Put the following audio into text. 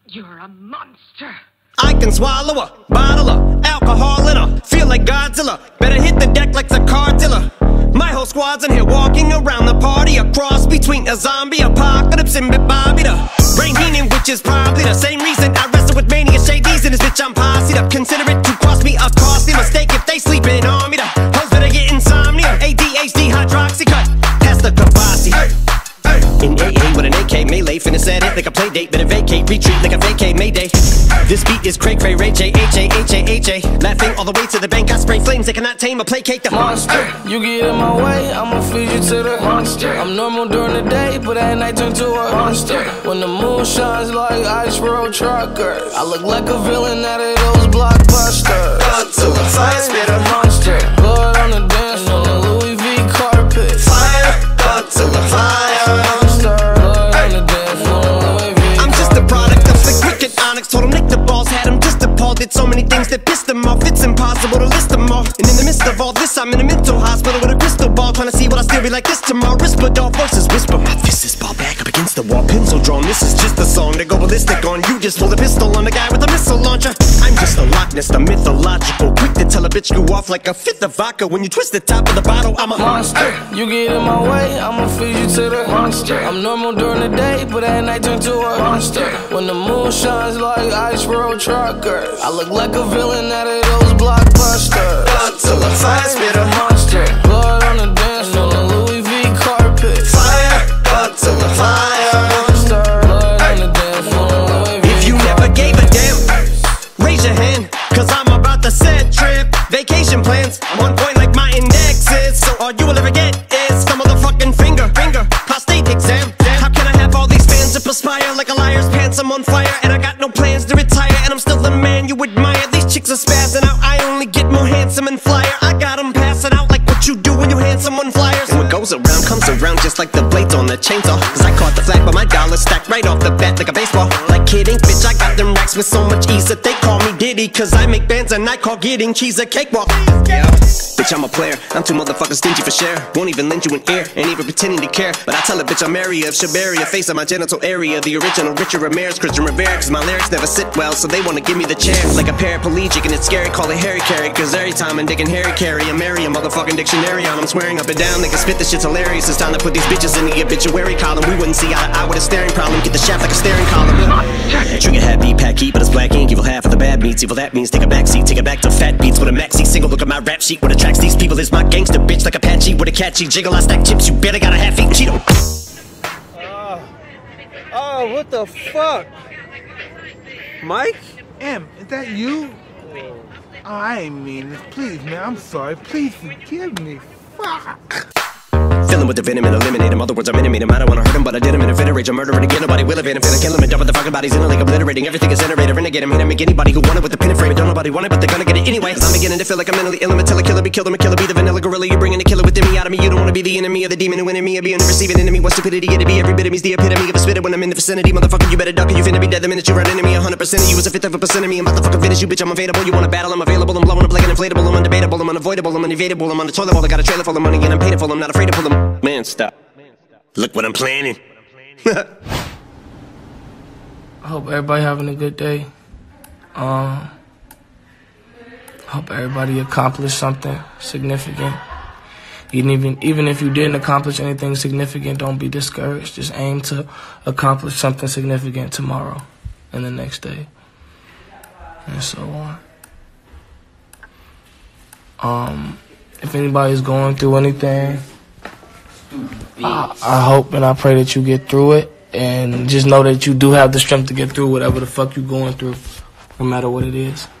You're a monster. I can swallow a bottle of alcohol in her. Feel like Godzilla. Better hit the deck like the car dealer. My whole squad's in here walking around the party. A cross between a zombie apocalypse and Bobby the Brain Heenan, which is probably the same reason I wrestle with mania shades in this bitch. I'm posse up. Consider it to cost me a costly mistake if they sleeping on me. The hoes better get insomnia. ADHD hydroxy cut. Pass the Kabasi. In AA with an AK melee, finna set it like a play date. Better vacate, retreat like a vacate Mayday. This beat is cray cray, Ray J, H-A, laughing all the way to the bank. I spray flames, they cannot tame or placate the monster. You get in my way, I'ma feed you to the monster. I'm normal during the day, but at night turn to a monster. When the moon shines like ice road truckers, I look like a villain out of those blockbusters. Up to the fire, spit a monster. Blood on the dance floor, the Louis V carpet. Fire, up to the fire. Told him lick the balls, had him just appalled. Did so many things that pissed him off, it's impossible to list them all. And in the midst of all this, I'm in a mental hospital with a crystal ball, trying to see what I still be like this tomorrow. Whisper dog versus whisper. My fist is ball back up against the wall, pencil drawn. This is just a song to go ballistic on. You just pull a pistol on the guy with a missile launcher. I'm just a Loch Ness, the mythological, quick to tell a bitch you off like a fifth of vodka. When you twist the top of the bottle, I'm a monster. You get in my way, I'ma feed you to the monster. I'm normal during the day, but at night turn to a monster. When the moon shines like ice road truckers, I look like a villain out of those blockbusters. Up to the fire, spit a monster. Blood on the dance floor, the Louis V carpet. Fire, up to the fire. Monster. Blood on the dance floor, Louis V. If you never gave a damn, raise your hand, cause I'm about to set trip. Vacation plans, I'm on point like my index is. So all you will ever get is some motherfucking finger. Prostate exam. How can I have all these fans that perspire like a liar's pants? I'm on fire and I got no plans to retire, and I'm still the man you admire. These chicks are spazzing out, I only get more handsome and flyer. I got them passing out like what you do when you hand someone flyers. And what goes around comes around just like the blades on the chainsaw. Cause I caught the flag but my dollar stacked right off the bat like a baseball. Like kidding, bitch, I got them racks with so much ease that they call me Diddy. Cause I make bands and I call getting cheese a cakewalk. Yeah, bitch, I'm a player, I'm too motherfucking stingy for share. Won't even lend you an ear, ain't even pretending to care. But I tell a bitch I'm area of Shabaria, face of my genital area. The original Richard Ramirez, Christian Rivera. Cause my lyrics never sit well, so they wanna give me the chair. Like a paraplegic and it's scary, call it Harry Carry. Cause every time I'm digging Harry Carry, I marry a motherfucking dictionary on. I'm swearing up and down, they can spit this shit's hilarious. It's time to put these bitches in the obituary column. We wouldn't see eye to eye with a staring problem. Get the shaft like a staring column. Trigger happy, pack heat, but it's black ink. Evil half of the bad meats, evil that means take a back seat. Take it back to fat beats with a maxi single. Look at my rap sheet, what attracts these people is my gangster bitch. Like Apache with a catchy jiggle. I stack chips, you better got a half-eaten Cheeto. Oh, what the fuck? Mike? M, is that you? Oh, I ain't mean this. Please, man, I'm sorry. Please forgive me. Fuck. Fill him with the venom and eliminate him. Other words, I'm intimate him. I don't wanna hurt him, but I did him in a fit of rage. I'm murdering again, nobody will evade him. Finna kill him and dump the fucking bodies in a lake, obliterating everything is generator. Renegade him, hit him, make anybody who want it with the pin and frame. Don't nobody want it, but they're gonna get it anyway. Cause I'm beginning to feel like I'm mentally ill. I'm until a killer be killed. I'm a killer, be the vanilla gorilla. You're bringing the killer within me out of me. You don't wanna be the enemy of the demon who in me. Or be in the receiving enemy. What stupidity it'd be. Every bit of me's the epitome of a spitter when I'm in the vicinity. Motherfucker, you better duck or you finna be dead the minute you run into me. 100% of you is a fifth of a percent of me. I'm about to fucking finish you, bitch. I'm available. You wanna battle? I'm available. I'm blowing up like an inflatable. I'm undebatable. I'm unavoidable. I'm unevadable. I'm on the toilet bowl. I got a trailer full of money and I'm paid for. I'm not afraid to pull them. Man, stop. Look what I'm planning. I hope everybody having a good day. Hope everybody accomplished something significant. Even if you didn't accomplish anything significant, don't be discouraged. Just aim to accomplish something significant tomorrow and the next day, and so on. If anybody's going through anything, I hope and I pray that you get through it, and just know that you do have the strength to get through whatever the fuck you're going through, no matter what it is.